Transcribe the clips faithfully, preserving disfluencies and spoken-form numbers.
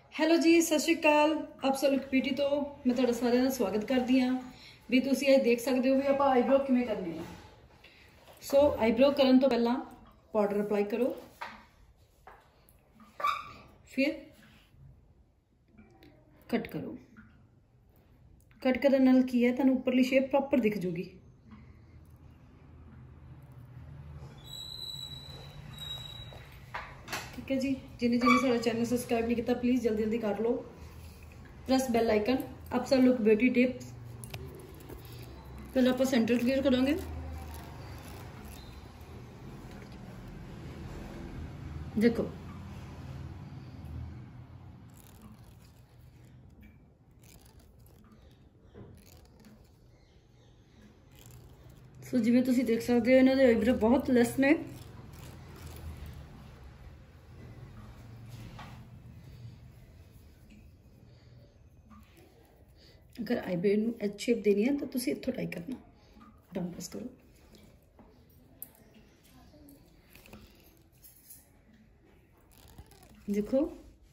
Hello ਜੀ, ਸਤਿ ਸ਼੍ਰੀ ਅਕਾਲ। ਆਪ ਸਲੂਕ ਬਿਊਟੀ ਤੋਂ ਮੈਂ ਤੁਹਾਡਾ ਸਾਰਿਆਂ ਦਾ ਸਵਾਗਤ ਕਰਦੀ ਹਾਂ। ਵੀ ਤੁਸੀਂ ਅੱਜ ਦੇਖ ਸਕਦੇ ਹੋ ਵੀ ਆਪਾਂ ਆਈਬ੍ਰੋ ਕਿਵੇਂ ਕਰਨੀ ਹੈ। ਸੋ ਆਈਬ੍ਰੋ ਕਰਨ ਤੋਂ ਪਹਿਲਾਂ ਪਾਊਡਰ ਅਪਲਾਈ ਕਰੋ, ਫਿਰ कट करो। कट करने नाल की है तुहानू उपरली शेप प्रॉपर दिख जूगी। ठीक है जी, जिन्हें जिन्हें साडा चैनल सबसक्राइब नहीं किया प्लीज़ जल्दी जल्दी कर लो। Press bell icon. अप्सर लुक ब्यूटी टिप्स। पहले आप सेंटर क्लियर करांगे। देखो सो so, जिवें तुसीं देख सकते हो इन्हां दे आईब्रो बहुत लैस ने। अगर आईब्रो नूं एच शेप देनी है तो तुसीं इत्थों टाई करना, डाउन प्रेस करो। देखो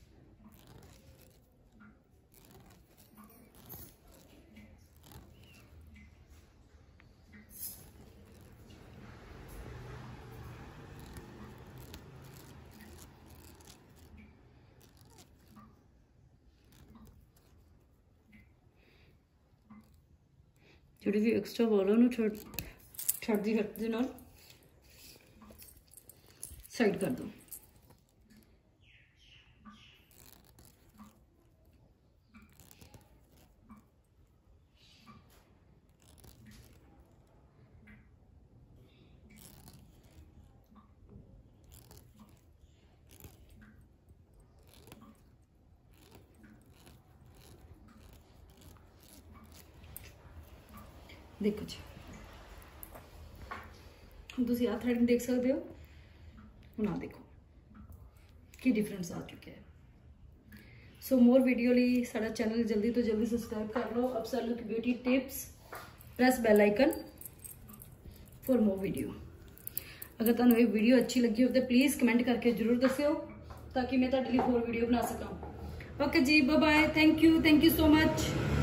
ਜਿਹੜੀ ਵੀ ਐਕਸਟਰਾ ਵਾਲ ਉਹਨੂੰ ਛੱਡ ਛੱਡਦੀ ਹੱਥ ਦੇ ਨਾਲ ਸਾਈਡ ਕਰ ਦੋ। देखो जी हम तुम आ थ्रेड देख सकते हो। हम आ देखो की डिफरेंस आ चुके हैं। सो मोर वीडियो लिए साडा चैनल जल्दी तो जल्दी सबसक्राइब कर लो। अप्सर look beauty tips. Press bell icon for more video. अगर तुहानू ये वीडियो अच्छी लगी हो तो प्लीज़ कमेंट करके जरूर दस्यो ताकि मैं तुहाडे लिए होर वीडियो बना सकां। ओके जी, bye bye, thank you thank you so much.